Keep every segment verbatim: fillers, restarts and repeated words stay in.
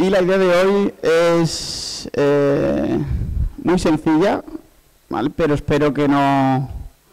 Y la idea de hoy es eh, muy sencilla, ¿vale? Pero espero que no,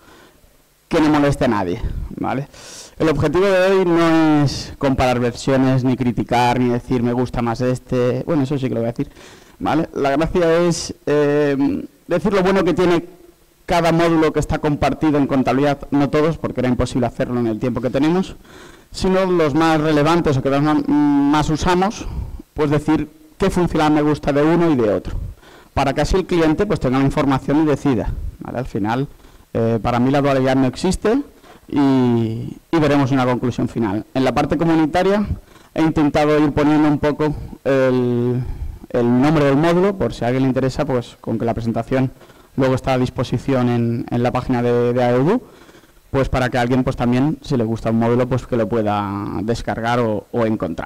que no moleste a nadie, ¿vale? El objetivo de hoy no es comparar versiones, ni criticar, ni decir me gusta más este. Bueno, eso sí que lo voy a decir, ¿vale? La gracia es eh, decir lo bueno que tiene cada módulo que está compartido en contabilidad, no todos, porque era imposible hacerlo en el tiempo que tenemos, sino los más relevantes o que más, más usamos, pues decir qué funcionalidad me gusta de uno y de otro, para que así el cliente pues tenga la información y decida, ¿vale? Al final, eh, para mí la dualidad no existe y, y veremos una conclusión final. En la parte comunitaria he intentado ir poniendo un poco el, el nombre del módulo, por si a alguien le interesa, pues con que la presentación luego está a disposición en, en la página de, de Aedu, pues para que alguien pues también, si le gusta un módulo, pues que lo pueda descargar o, o encontrar.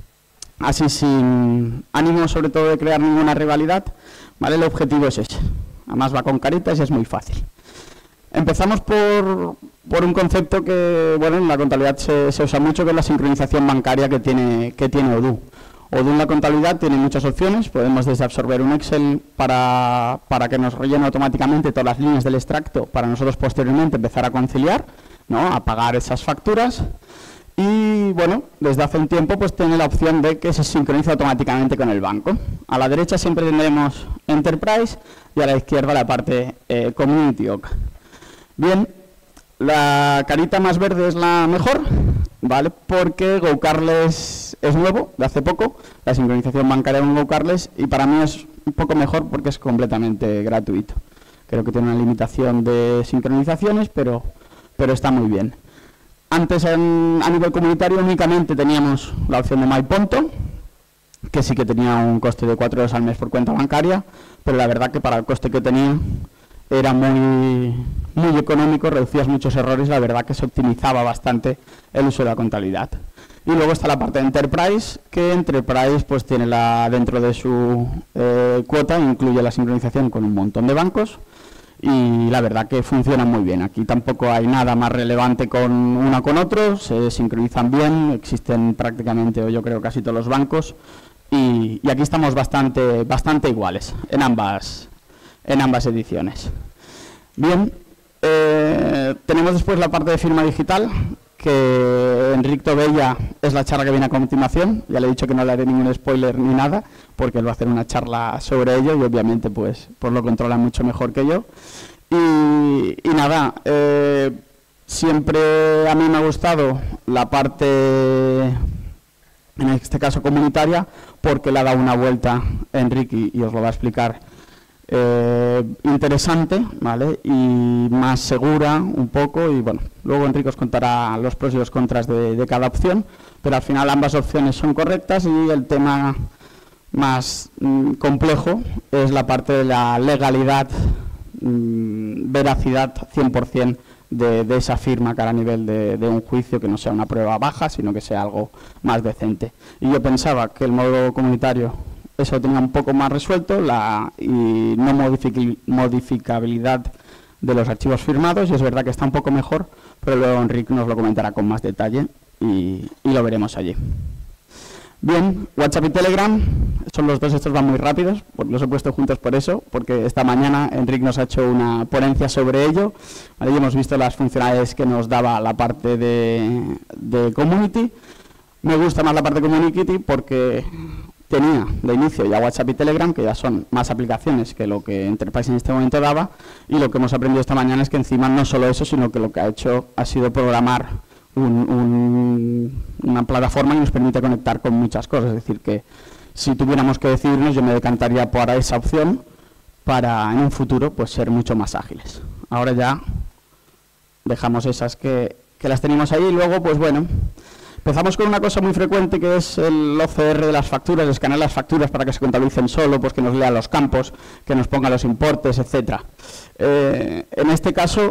Así, sin ánimo sobre todo de crear ninguna rivalidad, ¿vale? El objetivo es ese. Además va con caritas y es muy fácil. Empezamos por, por un concepto que, bueno, en la contabilidad se, se usa mucho, que es la sincronización bancaria que tiene, que tiene Odoo. Odoo en la contabilidad tiene muchas opciones. Podemos desde absorber un Excel para, para que nos rellene automáticamente todas las líneas del extracto, para nosotros posteriormente empezar a conciliar, ¿no? A pagar esas facturas. Y bueno, desde hace un tiempo pues tiene la opción de que se sincronice automáticamente con el banco. A la derecha siempre tendremos Enterprise y a la izquierda la parte eh, Community O C. Bien, la carita más verde es la mejor, ¿vale? Porque GoCarless es nuevo, de hace poco, la sincronización bancaria con GoCarless, y para mí es un poco mejor porque es completamente gratuito. Creo que tiene una limitación de sincronizaciones, pero, pero está muy bien. Antes, en, a nivel comunitario, únicamente teníamos la opción de MyPonto, que sí que tenía un coste de cuatro euros al mes por cuenta bancaria, pero la verdad que para el coste que tenía era muy, muy económico, reducías muchos errores, la verdad que se optimizaba bastante el uso de la contabilidad. Y luego está la parte de Enterprise, que Enterprise pues tiene la, dentro de su eh, cuota, incluye la sincronización con un montón de bancos, y la verdad que funciona muy bien. Aquí tampoco hay nada más relevante con uno con otro, se sincronizan bien, existen prácticamente, o yo creo casi todos los bancos, y, y aquí estamos bastante, bastante iguales en ambas, en ambas ediciones. Bien, eh, tenemos después la parte de firma digital, que Enric Tobella es la charla que viene a continuación. Ya le he dicho que no le haré ningún spoiler ni nada, porque él va a hacer una charla sobre ello y obviamente pues, pues lo controla mucho mejor que yo. Y, y nada, eh, siempre a mí me ha gustado la parte, en este caso comunitaria, porque le ha dado una vuelta a Enric y, y os lo va a explicar. Eh, interesante, ¿vale? Y más segura un poco, y bueno, luego Enrique os contará los pros y los contras de, de cada opción, pero al final ambas opciones son correctas, y el tema más mm, complejo es la parte de la legalidad, mm, veracidad cien por cien de, de esa firma cara a nivel de, de un juicio, que no sea una prueba baja, sino que sea algo más decente. Y yo pensaba que el módulo comunitario eso tenía un poco más resuelto, la y no modific modificabilidad de los archivos firmados, y es verdad que está un poco mejor, pero luego Enrique nos lo comentará con más detalle y, y lo veremos allí. Bien, WhatsApp y Telegram, son los dos, estos van muy rápidos, pues los he puesto juntos por eso, porque esta mañana Enrique nos ha hecho una ponencia sobre ello, ¿vale? Y hemos visto las funcionalidades que nos daba la parte de, de Community. Me gusta más la parte de Community porque tenía de inicio ya WhatsApp y Telegram, que ya son más aplicaciones que lo que Enterprise en este momento daba, y lo que hemos aprendido esta mañana es que encima no solo eso, sino que lo que ha hecho ha sido programar un, un, una plataforma que nos permite conectar con muchas cosas. Es decir, que si tuviéramos que decidirnos, yo me decantaría por esa opción para en un futuro pues ser mucho más ágiles. Ahora ya dejamos esas que, que las tenemos ahí, y luego pues bueno, empezamos con una cosa muy frecuente, que es el O C R de las facturas, escanear las facturas para que se contabilicen solo, pues que nos lea los campos, que nos ponga los importes, etcétera. Eh, en este caso,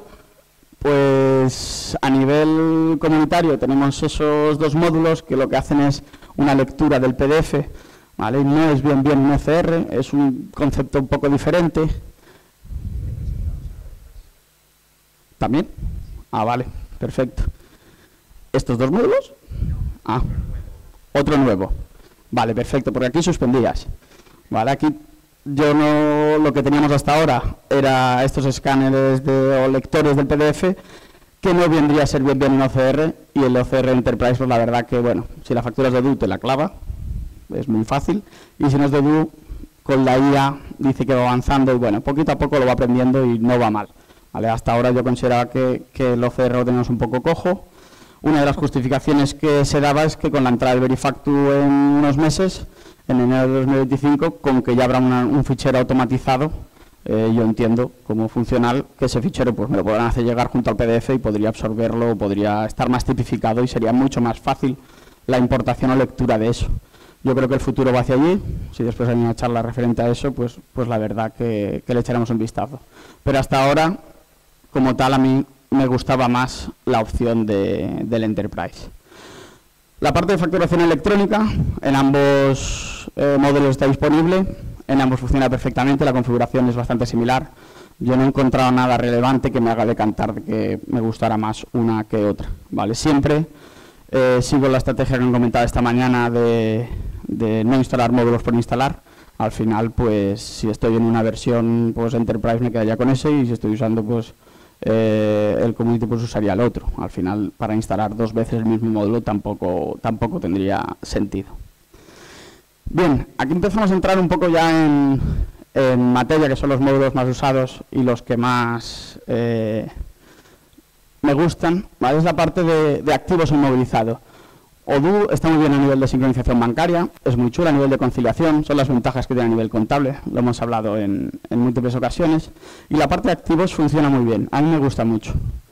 pues a nivel comunitario tenemos esos dos módulos que lo que hacen es una lectura del P D F, ¿vale? No es bien bien un O C R, es un concepto un poco diferente. ¿También? Ah, vale, perfecto. ¿Estos dos módulos? Ah, otro nuevo. Vale, perfecto, porque aquí suspendías. Vale, aquí yo no, lo que teníamos hasta ahora era estos escáneres de, o lectores del P D F, que no vendría a ser bien bien un O C R, y el O C R Enterprise, pues la verdad que, bueno, si la factura es de D U te la clava, es muy fácil, y si no es de D U, con la I A dice que va avanzando, y bueno, poquito a poco lo va aprendiendo y no va mal. Vale, hasta ahora yo consideraba que, que el O C R lo teníamos un poco cojo. Una de las justificaciones que se daba es que con la entrada del Verifactu en unos meses, en enero de dos mil veinticinco, con que ya habrá una, un fichero automatizado, eh, yo entiendo como funcional que ese fichero pues me lo podrán hacer llegar junto al P D F y podría absorberlo, podría estar más tipificado y sería mucho más fácil la importación o lectura de eso. Yo creo que el futuro va hacia allí. Si después hay una charla referente a eso, pues, pues la verdad que, que le echaremos un vistazo. Pero hasta ahora, como tal, a mí me gustaba más la opción de, del Enterprise. La parte de facturación electrónica, en ambos eh, modelos está disponible, en ambos funciona perfectamente, la configuración es bastante similar. Yo no he encontrado nada relevante que me haga decantar de que me gustara más una que otra. ¿Vale? Siempre eh, sigo la estrategia que han comentado esta mañana de, de no instalar módulos por instalar. Al final, pues, si estoy en una versión pues Enterprise me quedaría con ese, y si estoy usando pues eh, el Community, pues usaría el otro. Al final, para instalar dos veces el mismo módulo tampoco, tampoco tendría sentido. Bien, aquí empezamos a entrar un poco ya en, en materia, que son los módulos más usados y los que más eh, me gustan, ¿vale? Es la parte de, de activos inmovilizados. Odoo está muy bien a nivel de sincronización bancaria, es muy chula a nivel de conciliación, son las ventajas que tiene a nivel contable, lo hemos hablado en, en múltiples ocasiones, y la parte de activos funciona muy bien, a mí me gusta mucho.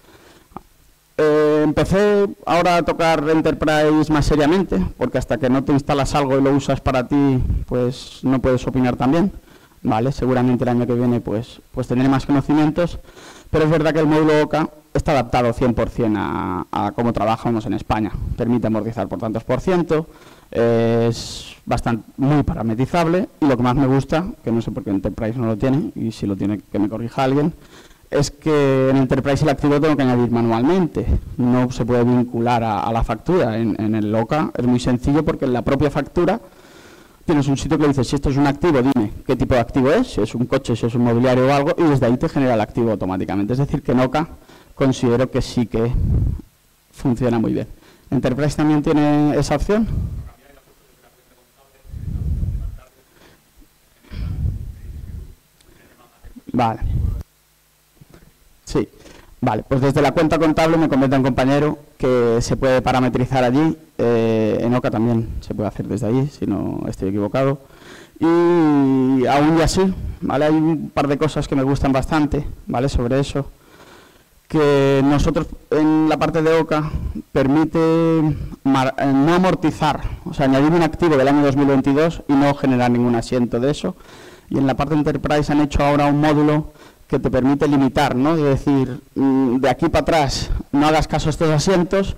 Eh, empecé ahora a tocar Enterprise más seriamente, porque hasta que no te instalas algo y lo usas para ti, pues no puedes opinar también, ¿vale? Seguramente el año que viene pues, pues tendré más conocimientos, pero es verdad que el módulo O C A está adaptado cien por cien a, a cómo trabajamos en España. Permite amortizar por tantos por ciento, eh, es bastante muy parametrizable, y lo que más me gusta, que no sé por qué Enterprise no lo tiene, y si lo tiene que me corrija alguien, es que en Enterprise el activo tengo que añadir manualmente, no se puede vincular a, a la factura. En, en el O C A es muy sencillo, porque en la propia factura tienes un sitio que dice, si esto es un activo, dime qué tipo de activo es, si es un coche, si es un mobiliario o algo, y desde ahí te genera el activo automáticamente. Es decir, que en O C A considero que sí que funciona muy bien. ¿Enterprise también tiene esa opción? Vale. Sí. Vale, pues desde la cuenta contable me comenta un compañero que se puede parametrizar allí. Eh, en O C A también se puede hacer desde allí, si no estoy equivocado. Y aún y así, ¿vale? Hay un par de cosas que me gustan bastante, ¿vale? Sobre eso. Que nosotros en la parte de O C A permite mar, eh, no amortizar, o sea, añadir un activo del año dos mil veintidós y no generar ningún asiento de eso. Y en la parte de Enterprise han hecho ahora un módulo que te permite limitar, ¿no? Es decir, de aquí para atrás no hagas caso a estos asientos,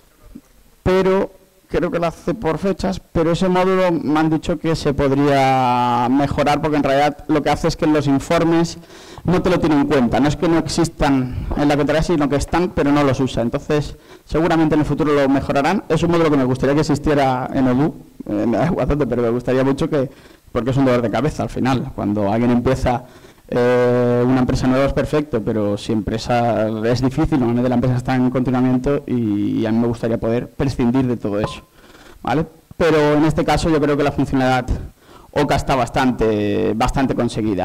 pero creo que lo hace por fechas, pero ese módulo me han dicho que se podría mejorar, porque en realidad lo que hace es que en los informes no te lo tiene en cuenta. No es que no existan en la contabilidad, sino que están, pero no los usa. Entonces, seguramente en el futuro lo mejorarán. Es un módulo que me gustaría que existiera en Odoo, eh, me da bastante, pero me gustaría mucho que, porque es un dolor de cabeza al final. Cuando alguien empieza eh, una empresa nueva es perfecto, pero si empresa es difícil, normalmente la empresa está en continuamiento, y, y a mí me gustaría poder prescindir de todo eso, ¿vale? Pero en este caso yo creo que la funcionalidad O C A está bastante, bastante conseguida.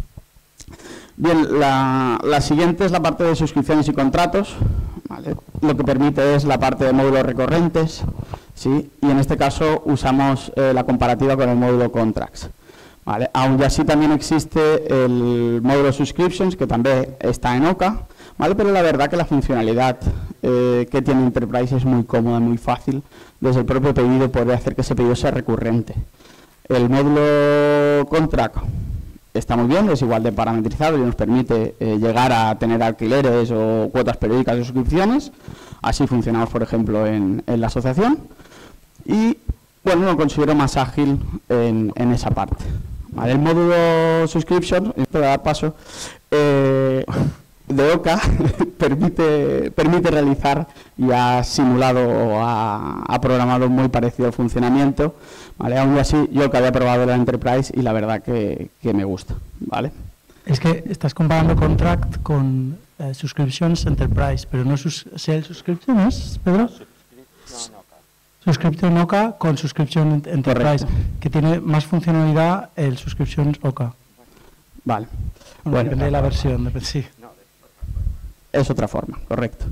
Bien, la, la siguiente es la parte de suscripciones y contratos, ¿vale? Lo que permite es la parte de módulos recurrentes, ¿sí? Y en este caso usamos eh, la comparativa con el módulo Contracts, ¿vale? Aún así también existe el módulo Subscriptions, que también está en O C A, ¿vale? Pero la verdad que la funcionalidad eh, que tiene Enterprise es muy cómoda, muy fácil. Desde el propio pedido puede hacer que ese pedido sea recurrente. El módulo Contract está muy bien, es igual de parametrizado y nos permite eh, llegar a tener alquileres o cuotas periódicas de suscripciones. Así funcionamos, por ejemplo, en, en la asociación. Y, bueno, lo considero más ágil en, en esa parte. ¿Vale? El módulo Subscription, esto de dar paso, eh, de Oca permite, permite realizar y ha simulado o ha, ha programado muy parecido al funcionamiento, ¿vale? Aún así, yo que había probado la Enterprise y la verdad que, que me gusta, ¿vale? Es que estás comparando Contract con eh, Subscriptions Enterprise, pero no sus Sales Subscriptions, Pedro. Subscription Oca con Subscription Enterprise, correcto, que tiene más funcionalidad el Subscription Oca. Vale. Bueno, bueno, depende de la versión, depende, sí. Es otra forma, correcto.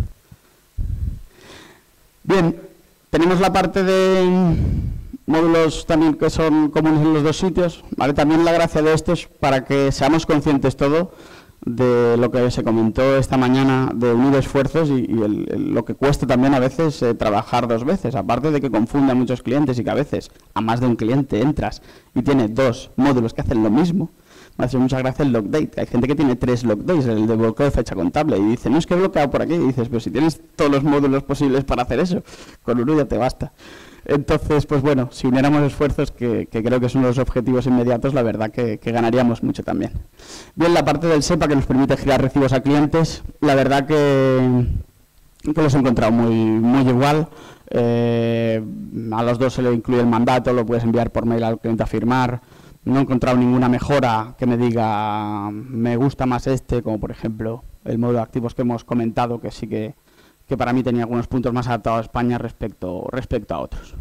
Bien, tenemos la parte de módulos también que son comunes en los dos sitios, ¿vale? También la gracia de esto es para que seamos conscientes todo de lo que se comentó esta mañana de unir esfuerzos y, y el, el, lo que cuesta también a veces eh, trabajar dos veces, aparte de que confunda a muchos clientes y que a veces a más de un cliente entras y tiene dos módulos que hacen lo mismo. Me hace mucha gracia el log date. Hay gente que tiene tres log dates, el de bloqueo de fecha contable, y dice, no, es que he bloqueado por aquí. Y dices, pero si tienes todos los módulos posibles para hacer eso, con uno ya te basta. Entonces, pues bueno, si uniéramos esfuerzos, que, que creo que son los objetivos inmediatos, la verdad que, que ganaríamos mucho también. Bien, la parte del SEPA que nos permite girar recibos a clientes, la verdad que, que los he encontrado muy, muy igual. Eh, a los dos se le incluye el mandato, lo puedes enviar por mail al cliente a firmar. No he encontrado ninguna mejora que me diga me gusta más este, como por ejemplo el módulo de activos que hemos comentado, que sí que, que para mí tenía algunos puntos más adaptados a España respecto, respecto a otros.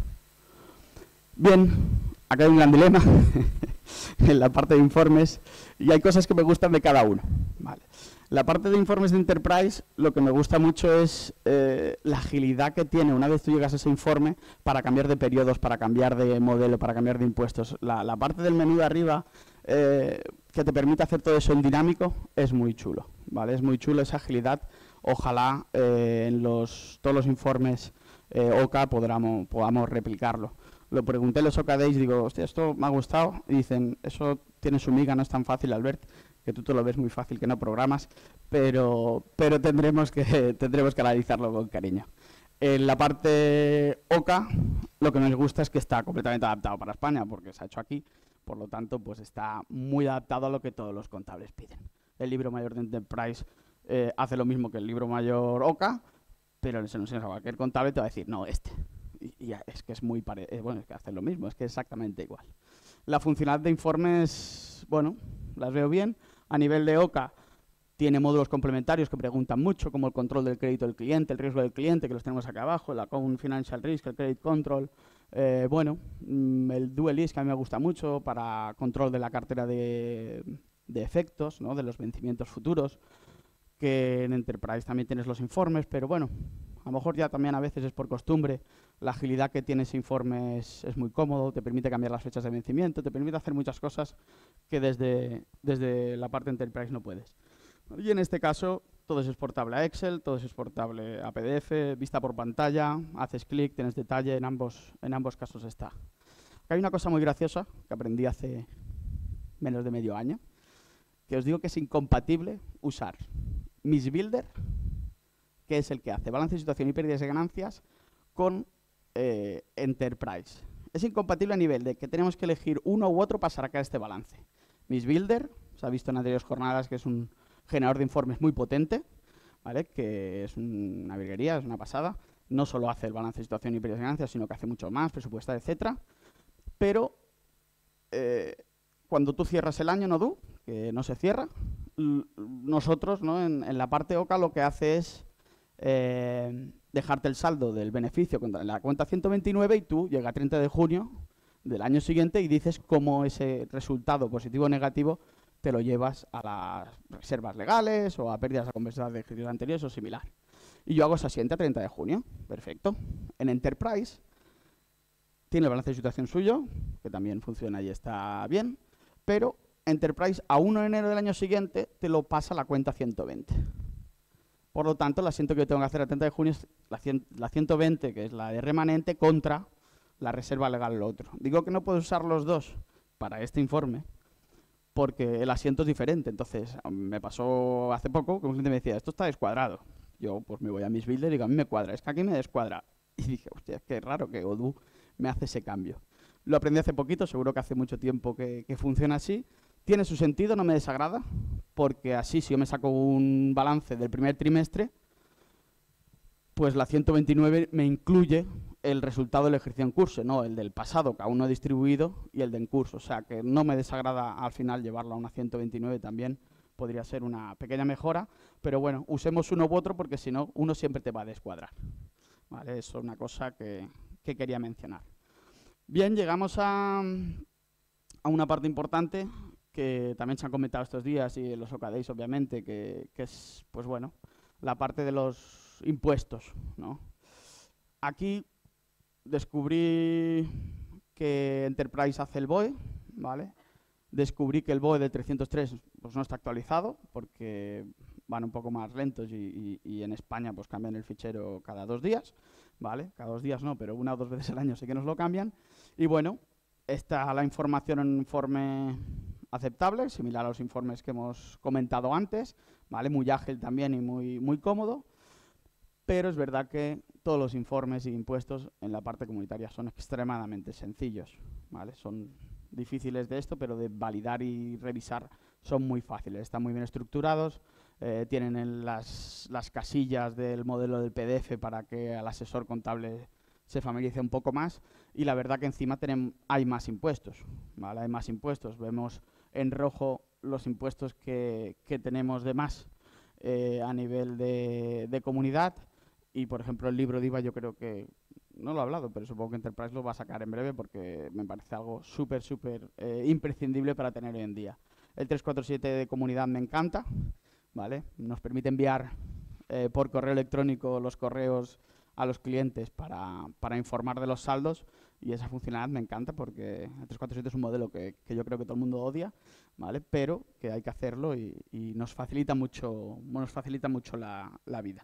Bien, acá hay un gran dilema en la parte de informes y hay cosas que me gustan de cada uno. Vale. La parte de informes de Enterprise, lo que me gusta mucho es eh, la agilidad que tiene una vez tú llegas a ese informe para cambiar de periodos, para cambiar de modelo, para cambiar de impuestos. La, la parte del menú de arriba eh, que te permite hacer todo eso en dinámico es muy chulo, ¿vale? Es muy chulo esa agilidad. Ojalá eh, en los, todos los informes eh, Oca podamos, podamos replicarlo. Lo pregunté en los Oca Days, digo, hostia, esto me ha gustado. Y dicen, eso tiene su miga, no es tan fácil, Albert, que tú te lo ves muy fácil, que no programas, pero, pero tendremos, que, tendremos que analizarlo con cariño. En la parte Oca, lo que nos gusta es que está completamente adaptado para España, porque se ha hecho aquí, por lo tanto, pues está muy adaptado a lo que todos los contables piden. El libro mayor de Enterprise eh, hace lo mismo que el libro mayor Oca, pero se nos enseña a cualquier contable te va a decir, no, este. Y, y es que es muy parecido, bueno, es que hace lo mismo, es que es exactamente igual. La funcionalidad de informes, bueno, las veo bien. A nivel de Oca, tiene módulos complementarios que preguntan mucho, como el control del crédito del cliente, el riesgo del cliente, que los tenemos acá abajo, el Account Financial Risk, el Credit Control. Eh, bueno, mmm, el Dual List, que a mí me gusta mucho, para control de la cartera de, de efectos, ¿no? De los vencimientos futuros, que en Enterprise también tienes los informes, pero bueno, a lo mejor ya también a veces es por costumbre. La agilidad que tiene ese informe es, es muy cómodo, te permite cambiar las fechas de vencimiento, te permite hacer muchas cosas que desde, desde la parte Enterprise no puedes. Y en este caso, todo es exportable a Excel, todo es exportable a P D F, vista por pantalla, haces clic, tienes detalle, en ambos, en ambos casos está. Acá hay una cosa muy graciosa que aprendí hace menos de medio año, que os digo que es incompatible usar MissBuilder, que es el que hace balance de situación y pérdidas de ganancias, con eh, Enterprise. Es incompatible a nivel de que tenemos que elegir uno u otro para sacar este balance. MissBuilder, se ha visto en anteriores jornadas que es un generador de informes muy potente, ¿vale? Que es un, una virguería, es una pasada. No solo hace el balance de situación y pérdidas de ganancias, sino que hace mucho más, presupuestal, etcétera. Pero eh, cuando tú cierras el año, Nodú, que no se cierra, nosotros, ¿no? en, en la parte Oca lo que hace es eh, dejarte el saldo del beneficio en la cuenta ciento veintinueve y tú llega a treinta de junio del año siguiente y dices cómo ese resultado positivo o negativo te lo llevas a las reservas legales o a pérdidas a compensar de ejercicios anteriores o similar. Y yo hago esa siguiente a treinta de junio. Perfecto. En Enterprise tiene el balance de situación suyo, que también funciona y está bien, pero Enterprise a uno de enero del año siguiente te lo pasa a la cuenta ciento veinte. Por lo tanto, el asiento que yo tengo que hacer a treinta de junio es la, cien, la ciento veinte, que es la de remanente, contra la reserva legal el otro. Digo que no puedo usar los dos para este informe, porque el asiento es diferente. Entonces, me pasó hace poco que un cliente me decía, esto está descuadrado. Yo, pues me voy a MissBuilder y digo, a mí me cuadra, es que aquí me descuadra. Y dije, hostia, es que es raro que Odoo me hace ese cambio. Lo aprendí hace poquito, seguro que hace mucho tiempo que, que funciona así. Tiene su sentido, no me desagrada, porque así si yo me saco un balance del primer trimestre, pues la ciento veintinueve me incluye el resultado del ejercicio en curso, no el del pasado, que aún no he distribuido, y el de en curso. O sea, que no me desagrada al final llevarlo a una ciento veintinueve también. Podría ser una pequeña mejora, pero bueno, usemos uno u otro porque si no, uno siempre te va a descuadrar. ¿Vale? Eso es una cosa que, que quería mencionar. Bien, llegamos a, a una parte importante que también se han comentado estos días y en los Ocadays, obviamente, que, que es, pues bueno, la parte de los impuestos, ¿no? Aquí descubrí que Enterprise hace el B O E, ¿vale? Descubrí que el B O E de trescientos tres pues no está actualizado porque van un poco más lentos y, y, y en España pues cambian el fichero cada dos días, ¿vale? Cada dos días no, pero una o dos veces al año sí que nos lo cambian. Y bueno, está la información en un informe aceptable, similar a los informes que hemos comentado antes, ¿vale? Muy ágil también y muy, muy cómodo. Pero es verdad que todos los informes y impuestos en la parte comunitaria son extremadamente sencillos, ¿vale? Son difíciles de esto, pero de validar y revisar son muy fáciles. Están muy bien estructurados, eh, tienen en las, las casillas del modelo del P D F para que al asesor contable se familiarice un poco más y la verdad que encima tenemos, hay más impuestos, ¿vale? Hay más impuestos. Vemos en rojo los impuestos que, que tenemos de más eh, a nivel de, de comunidad. Y, por ejemplo, el libro de I V A yo creo que, no lo he hablado, pero supongo que Enterprise lo va a sacar en breve porque me parece algo súper, súper eh, imprescindible para tener hoy en día. El trescientos cuarenta y siete de comunidad me encanta, ¿vale? Nos permite enviar eh, por correo electrónico los correos a los clientes para, para informar de los saldos y esa funcionalidad me encanta porque el trescientos cuarenta y siete es un modelo que, que yo creo que todo el mundo odia, ¿vale? Pero que hay que hacerlo y, y nos facilita mucho, nos facilita mucho la, la vida.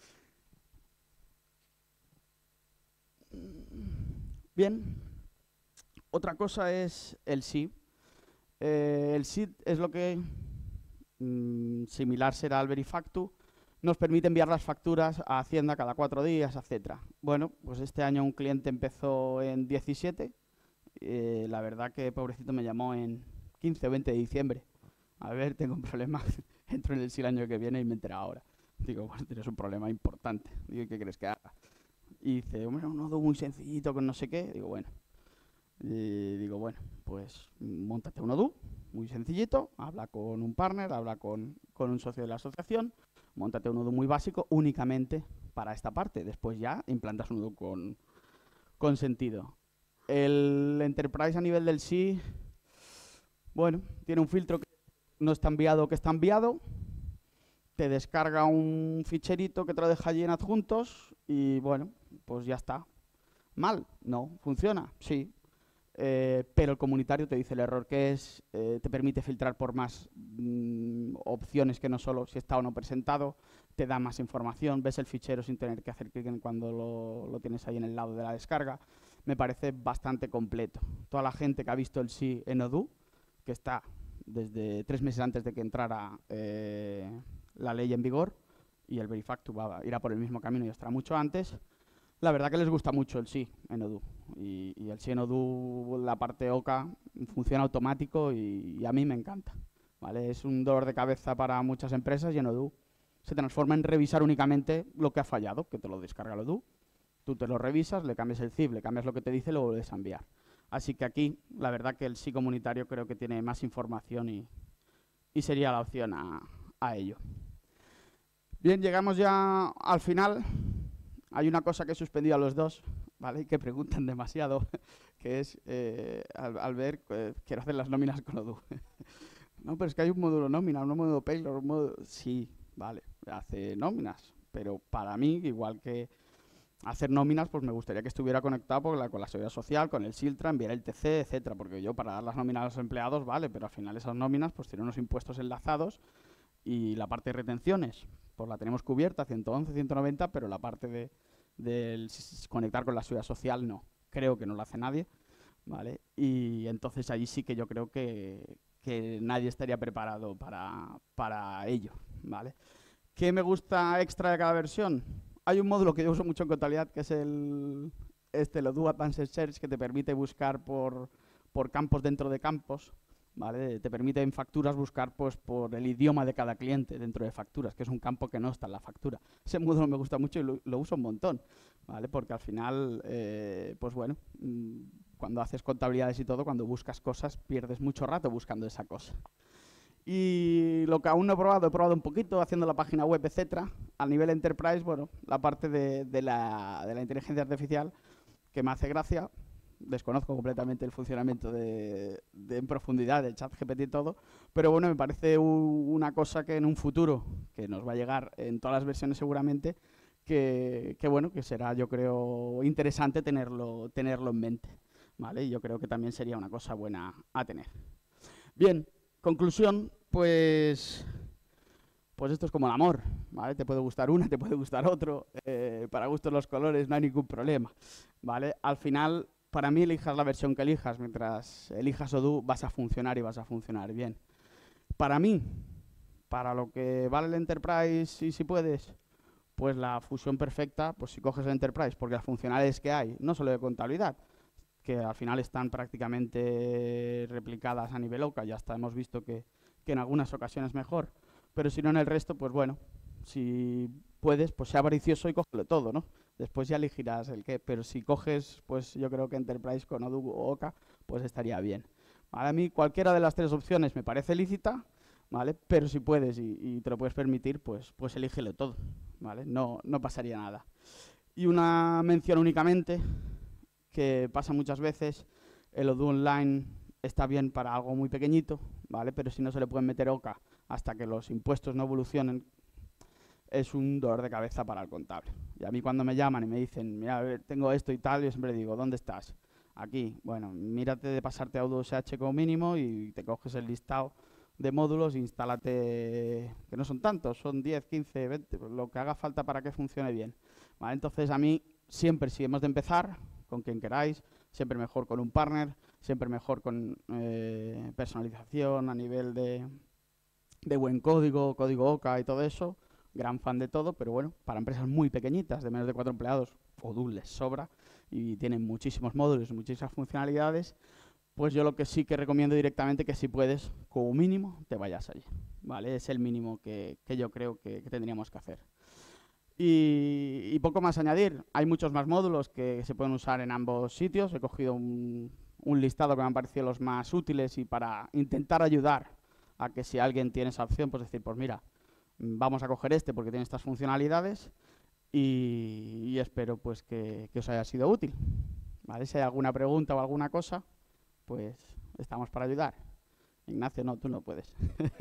Bien, otra cosa es el S I B. Eh, el S I B es lo que, mmm, similar será al Verifactu, nos permite enviar las facturas a Hacienda cada cuatro días, etcétera. Bueno, pues este año un cliente empezó en diecisiete, eh, la verdad que pobrecito me llamó en quince o veinte de diciembre. A ver, tengo un problema, entro en el S I B el año que viene y me he enterado ahora. Digo, bueno, tienes un problema importante. Digo, ¿qué crees que haga? Y dice, bueno, un nodo muy sencillito con no sé qué. Digo, bueno. Y digo, bueno, pues móntate un nodo muy sencillito, habla con un partner, habla con, con un socio de la asociación, móntate un nodo muy básico únicamente para esta parte. Después ya implantas un nodo con, con sentido. El Enterprise a nivel del S I, bueno, tiene un filtro que no está enviado, que está enviado. Te descarga un ficherito que te lo deja allí en adjuntos y bueno, pues ya está. ¿Mal? No. ¿Funciona? Sí. Eh, pero el comunitario te dice el error que es, eh, te permite filtrar por más mmm, opciones que no solo si está o no presentado, te da más información, ves el fichero sin tener que hacer clic en cuando lo, lo tienes ahí en el lado de la descarga. Me parece bastante completo. Toda la gente que ha visto el S I en Odoo, que está desde tres meses antes de que entrara eh, la ley en vigor, y el Verifactu va, irá por el mismo camino y estará mucho antes, la verdad que les gusta mucho el S I en Odoo. Y, y el S I en Odoo, la parte O C A, funciona automático y, y a mí me encanta, ¿vale? Es un dolor de cabeza para muchas empresas y en Odoo se transforma en revisar únicamente lo que ha fallado, que te lo descarga el Odoo, tú te lo revisas, le cambias el C I F, le cambias lo que te dice y lo vuelves a enviar. Así que aquí, la verdad que el S I comunitario creo que tiene más información y, y sería la opción a, a ello. Bien, llegamos ya al final. Hay una cosa que he suspendido a los dos, ¿vale? Y que preguntan demasiado, que es, eh, al, al ver, eh, quiero hacer las nóminas con Odoo. No, pero es que hay un módulo nómina, un módulo payroll, un módulo... Sí, vale, hace nóminas, pero para mí, igual que hacer nóminas, pues me gustaría que estuviera conectado con la, con la seguridad social, con el Siltra, enviar el T C, etcétera, porque yo para dar las nóminas a los empleados, vale, pero al final esas nóminas pues tienen unos impuestos enlazados y la parte de retenciones, pues la tenemos cubierta, ciento once, ciento noventa, pero la parte de del conectar con la seguridad social no, creo que no lo hace nadie, ¿vale? Y entonces allí sí que yo creo que, que nadie estaría preparado para, para ello, ¿vale? ¿Qué me gusta extra de cada versión? Hay un módulo que yo uso mucho en contabilidad, que es el, este, el Odoo Advanced Search, que te permite buscar por, por campos dentro de campos, ¿vale? Te permite en facturas buscar pues, por el idioma de cada cliente dentro de facturas, que es un campo que no está en la factura. Ese módulo me gusta mucho y lo, lo uso un montón, ¿vale? Porque al final, eh, pues bueno, cuando haces contabilidades y todo, cuando buscas cosas, pierdes mucho rato buscando esa cosa. Y lo que aún no he probado, he probado un poquito haciendo la página web, etcétera. A nivel enterprise, bueno, la parte de, de, la, de la inteligencia artificial que me hace gracia. Desconozco completamente el funcionamiento de, de en profundidad de ChatGPT y todo, pero bueno, me parece un, una cosa que en un futuro, que nos va a llegar en todas las versiones seguramente, que, que bueno, que será, yo creo, interesante tenerlo, tenerlo en mente, ¿vale? Y yo creo que también sería una cosa buena a tener. Bien, conclusión, pues... Pues esto es como el amor, ¿vale? Te puede gustar una, te puede gustar otro, eh, para gustos los colores no hay ningún problema, ¿vale? Al final... Para mí, elijas la versión que elijas, mientras elijas Odoo vas a funcionar y vas a funcionar bien. Para mí, para lo que vale el Enterprise y si puedes, pues la fusión perfecta, pues si coges el Enterprise, porque las funcionalidades que hay, no solo de contabilidad, que al final están prácticamente replicadas a nivel O C A, ya hasta hemos visto que, que en algunas ocasiones mejor, pero si no en el resto, pues bueno, si puedes, pues sea avaricioso y cógelo todo, ¿no? Después ya elegirás el qué, pero si coges, pues yo creo que Enterprise con Odoo o O C A, pues estaría bien. ¿Vale? A mí cualquiera de las tres opciones me parece lícita, ¿vale? Pero si puedes y, y te lo puedes permitir, pues, pues elígelo todo, ¿vale? No, no pasaría nada. Y una mención únicamente, que pasa muchas veces, el Odoo Online está bien para algo muy pequeñito, ¿vale? Pero si no se le pueden meter O C A hasta que los impuestos no evolucionen, es un dolor de cabeza para el contable. Y a mí cuando me llaman y me dicen, mira, a ver, tengo esto y tal, yo siempre digo, ¿dónde estás? Aquí. Bueno, mírate de pasarte a Odoo S H como mínimo y te coges el listado de módulos e instálate, que no son tantos, son diez, quince, veinte, lo que haga falta para que funcione bien. ¿Vale? Entonces, a mí, siempre, si hemos de empezar, con quien queráis, siempre mejor con un partner, siempre mejor con eh, personalización a nivel de, de buen código, código O C A y todo eso. Gran fan de todo, pero bueno, para empresas muy pequeñitas, de menos de cuatro empleados, Odoo les sobra y tienen muchísimos módulos, muchísimas funcionalidades, pues yo lo que sí que recomiendo directamente que si puedes, como mínimo, te vayas allí, ¿vale? Es el mínimo que, que yo creo que, que tendríamos que hacer. Y, y poco más añadir, hay muchos más módulos que se pueden usar en ambos sitios, he cogido un, un listado que me han parecido los más útiles y para intentar ayudar a que si alguien tiene esa opción, pues decir, pues mira, vamos a coger este porque tiene estas funcionalidades y, y espero pues que, que os haya sido útil. ¿Vale? Si hay alguna pregunta o alguna cosa, pues estamos para ayudar. Ignacio, no, tú no puedes.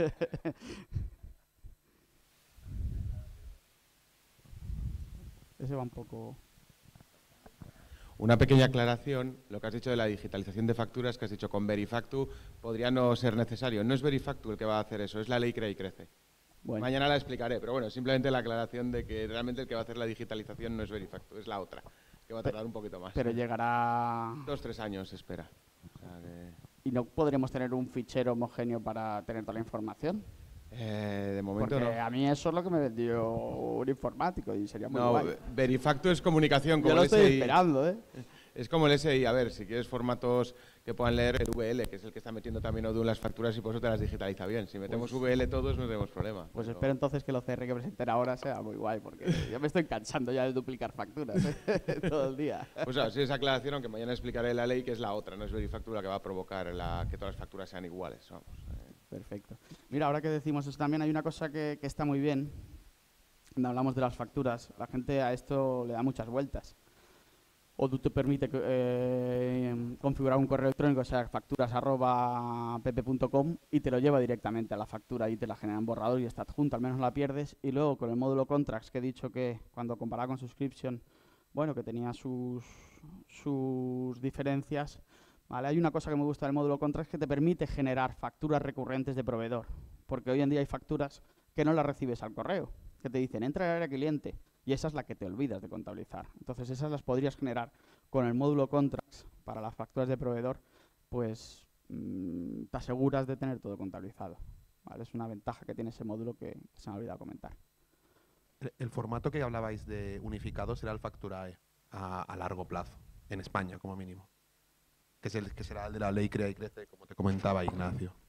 Ese va un poco... Una pequeña aclaración, lo que has dicho de la digitalización de facturas, que has dicho con Verifactu, podría no ser necesario. No es Verifactu el que va a hacer eso, es la ley Crea y Crece. Bueno. Mañana la explicaré, pero bueno, simplemente la aclaración de que realmente el que va a hacer la digitalización no es Verifactu, es la otra, que va a tardar un poquito más. Pero llegará... Dos, tres años, se espera. O sea que... ¿Y no podremos tener un fichero homogéneo para tener toda la información? Eh, de momento Porque no. a mí eso es lo que me vendió un informático y sería muy no, guay. Verifactu es comunicación. Como Yo lo el estoy S I. esperando, ¿eh? Es como el S I, a ver, si quieres formatos que puedan leer el V L, que es el que está metiendo también Odoo en las facturas y por eso te las digitaliza bien. Si metemos pues, V L todos no tenemos problema. Pues pero... espero entonces que lo C R que presenten ahora sea muy guay, porque yo me estoy cansando ya de duplicar facturas ¿eh? todo el día. Pues así es aclaración, aunque mañana explicaré la ley que es la otra, no es Verifactu la que va a provocar la, que todas las facturas sean iguales. Vamos, eh. Perfecto. Mira, ahora que decimos eso también hay una cosa que, que está muy bien, cuando hablamos de las facturas, la gente a esto le da muchas vueltas. Odoo te permite eh, configurar un correo electrónico, o sea, facturas arroba pp punto com y te lo lleva directamente a la factura y te la genera en borrador y está adjunto, al menos no la pierdes. Y luego con el módulo Contracts, que he dicho que cuando comparaba con Subscription, bueno, que tenía sus, sus diferencias, ¿vale? Hay una cosa que me gusta del módulo Contracts que te permite generar facturas recurrentes de proveedor, porque hoy en día hay facturas que no las recibes al correo, que te dicen, entra al área cliente, y esa es la que te olvidas de contabilizar. Entonces, esas las podrías generar con el módulo Contracts para las facturas de proveedor, pues mmm, te aseguras de tener todo contabilizado. ¿Vale? Es una ventaja que tiene ese módulo que, que se me ha olvidado comentar. El, el formato que hablabais de unificado será el Facturae a, a largo plazo, en España como mínimo, que, es el, que será el de la ley Crea y Crece, como te comentaba Ignacio.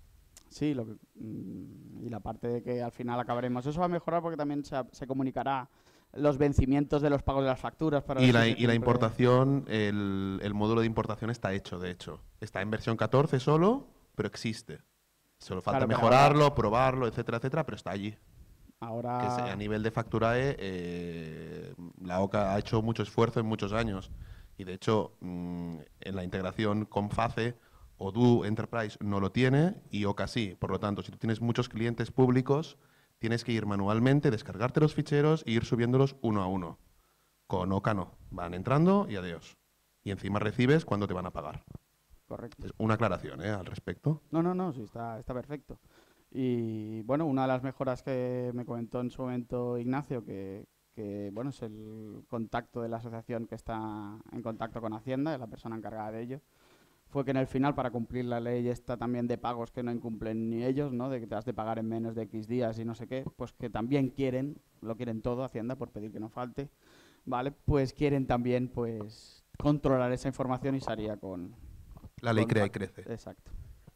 Sí, lo que, y la parte de que al final acabaremos. Eso va a mejorar porque también se, se comunicará los vencimientos de los pagos de las facturas. Para y, la, y la importación, el, el módulo de importación está hecho, de hecho. Está en versión catorce solo, pero existe. Solo falta claro, mejorarlo, ahora, probarlo, etcétera, etcétera, pero está allí. Ahora... Que es, a nivel de Facturae, eh, la OCA ha hecho mucho esfuerzo en muchos años. Y de hecho, mmm, en la integración con FACE, Odoo Enterprise no lo tiene y OCA sí. Por lo tanto, si tú tienes muchos clientes públicos, tienes que ir manualmente, descargarte los ficheros e ir subiéndolos uno a uno. Con OCA no. Van entrando y adiós. Y encima recibes cuando te van a pagar. Correcto. Es una aclaración, ¿eh?, al respecto. No, no, no, sí, está, está perfecto. Y bueno, una de las mejoras que me comentó en su momento Ignacio, que, que bueno, es el contacto de la asociación que está en contacto con Hacienda, la persona encargada de ello, fue que en el final, para cumplir la ley esta también de pagos que no incumplen ni ellos, ¿no?, de que te has de pagar en menos de X días y no sé qué, pues que también quieren, lo quieren todo Hacienda por pedir que no falte, ¿vale? Pues quieren también pues controlar esa información y se haría con... La ley con crea y crece. Exacto.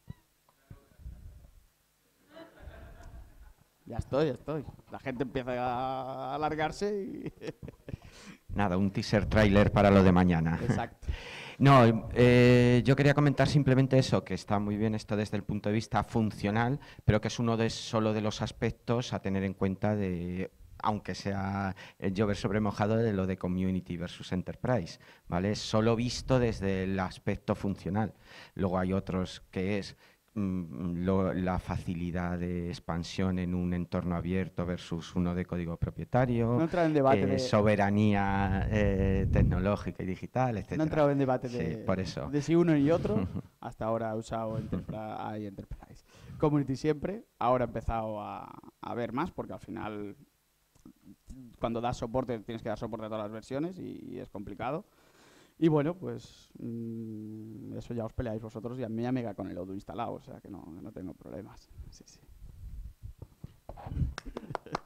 Ya estoy, ya estoy. La gente empieza a alargarse y... Nada, un teaser trailer para lo de mañana. Exacto. No, eh, yo quería comentar simplemente eso, que está muy bien esto desde el punto de vista funcional, pero que es uno de solo de los aspectos a tener en cuenta de, aunque sea el llover sobre mojado, de lo de Community versus Enterprise, ¿vale? Solo visto desde el aspecto funcional. Luego hay otros que es Lo, la facilidad de expansión en un entorno abierto versus uno de código propietario, no entra en debate eh, de... soberanía eh, tecnológica y digital, etcétera. No he entrado en debate de, sí, por eso. de si uno y otro. Hasta ahora he usado Enterprise, Enterprise. Community siempre. Ahora he empezado a, a ver más porque al final cuando das soporte tienes que dar soporte a todas las versiones y, y es complicado. Y bueno, pues mmm, eso ya os peleáis vosotros y a mí ya me queda con el Odoo instalado, o sea que no, no tengo problemas. Sí, sí.